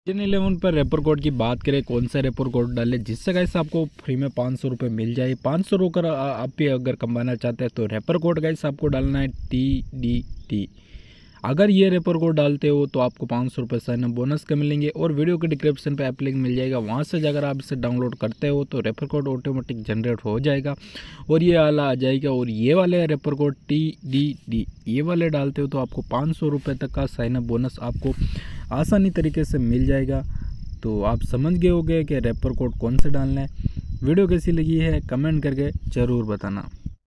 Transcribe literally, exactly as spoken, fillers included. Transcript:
जिन eleven पर रेपर code की बात करें, कौन सा रेपर कोड डालें जिससे गाइस आपको फ्री में पाँच सौ रुपये मिल जाए। पाँच सौ रोकर आप भी अगर कमाना चाहते हैं तो रेपर कोड गाइस आपको डालना है टी डी टी। अगर ये रेपर कोड डालते हो तो आपको पाँच सौ रुपये साइन अप बोनस के मिलेंगे और वीडियो के डिस्क्रिप्शन पे ऐप लिंक मिल जाएगा। वहाँ से अगर आप इसे डाउनलोड करते हो तो रेपर कोड ऑटोमेटिक जनरेट हो जाएगा और ये वाला आ जाएगा। और ये वाले wrapper code T D D ये वाले डालते हो तो आपको पाँच सौ रुपये तक का साइन अप बोनस आपको आसानी तरीके से मिल जाएगा। तो आप समझ गए होंगे कि रेपर कोड कौन से डालना है। वीडियो कैसी लगी है कमेंट करके ज़रूर बताना।